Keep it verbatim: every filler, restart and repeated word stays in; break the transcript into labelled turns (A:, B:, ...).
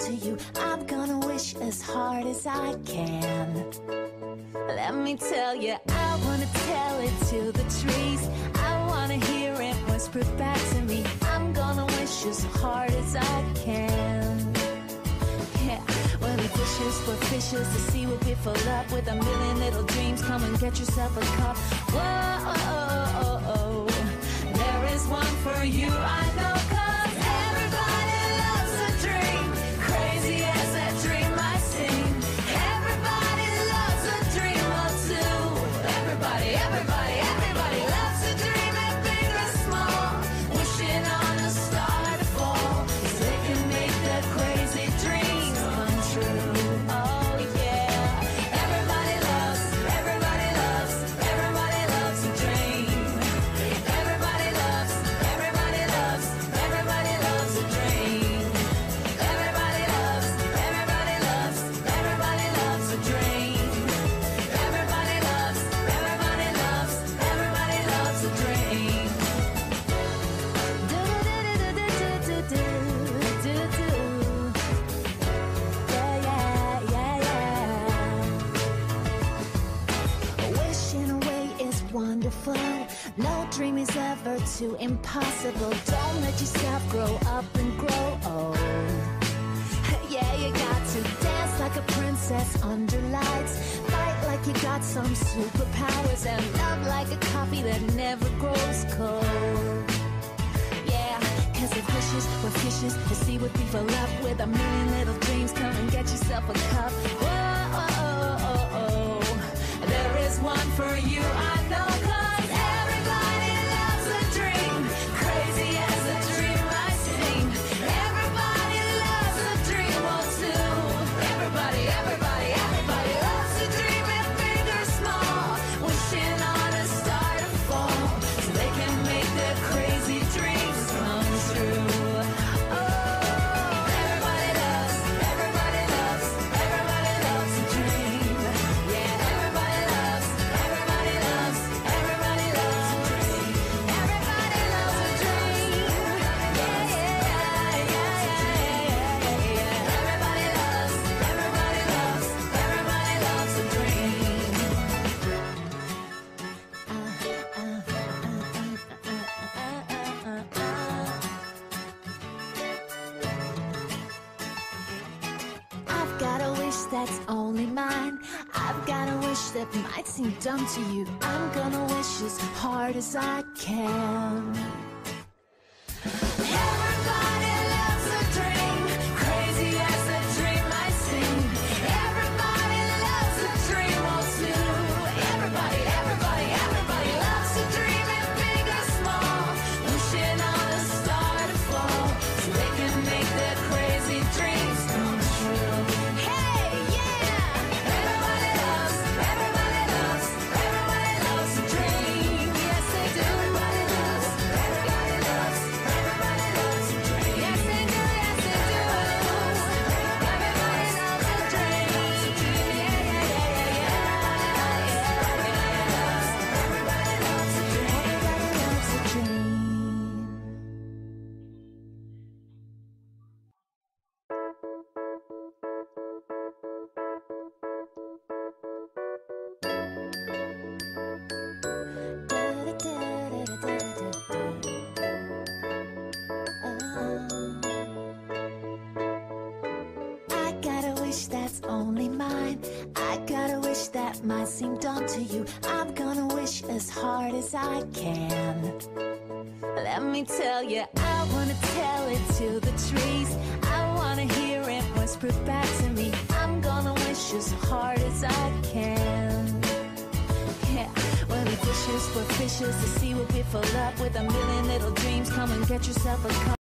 A: to you. I'm gonna wish as hard as I can. Let me tell you, I wanna tell it to the trees. I wanna hear it whisper back to me. I'm gonna wish as hard as I can. Yeah, well, if wishes were fishes, the sea would be full up with a million little dreams. Come and get yourself a cup. Whoa, there is one for you, I know, 'cause everybody loves a dream. Crazy as that dream might seem. Everybody loves a dream or two. Everybody, everybody, everybody loves a dream, and big or small. Wishing on a star to fall, so they can make their crazy dreams come true. Oh yeah, everybody loves, everybody loves, everybody loves a dream. Everybody loves, everybody loves, everybody loves a dream. Everybody loves, everybody loves, everybody loves a dream. Everybody loves, everybody loves, everybody loves a dream. Do do do do do do do do. Yeah yeah yeah yeah. Wishing away is wonderful. No dream is ever too impossible. Don't let yourself grow up and grow old. Yeah, you got to dance like a princess under lights. Fight like you got some superpowers. And love like a coffee that never grows cold. Yeah, 'cause if wishes were fishes, the sea would be full up with a million little dreams. Come and get yourself a cup. Whoa, there is one for you, I know, 'cause everybody loves a dream. Crazy as a dream might seem. Everybody loves a dream or two. Everybody, everybody, everybody loves a dream, and big or small. Wishing on a star to fall, so they can make their crazy dreams come true. Oh, everybody loves, everybody loves, everybody loves a dream. Yeah, everybody loves, everybody loves, everybody loves a dream. Everybody loves a dream. Yeah, yeah, yeah, yeah, yeah, yeah. Everybody loves, everybody loves, everybody loves a dream. I've got a wish that's only mine. I've got a wish that might seem dumb to you. I'm gonna wish as hard as I can. Everybody loves a dream. Crazy as a dream might seem. Everybody loves a dream or two. Everybody, everybody, everybody loves a dream, and big or small. Wishing on a star to fall, so they can make their crazy dreams come true. Hey, yeah! Everybody loves, everybody loves, everybody loves a dream. Yes, they do. Everybody loves, everybody loves, everybody loves a dream. Yes, they do, yes, they do. Everybody loves a dream. Yeah, yeah, yeah, yeah, yeah. Everybody loves, everybody loves a dream. Everybody loves a dream. I got a wish that's only mine. I got a wish that might seem dumb to you. I'm gonna wish as hard as I can. Let me tell you, I wanna tell it to the trees. I wanna hear it whisper back to me. I'm gonna wish as hard as I can. Yeah, well, if wishes were fishes, the sea would be full up with a million little dreams. Come and get yourself a cup.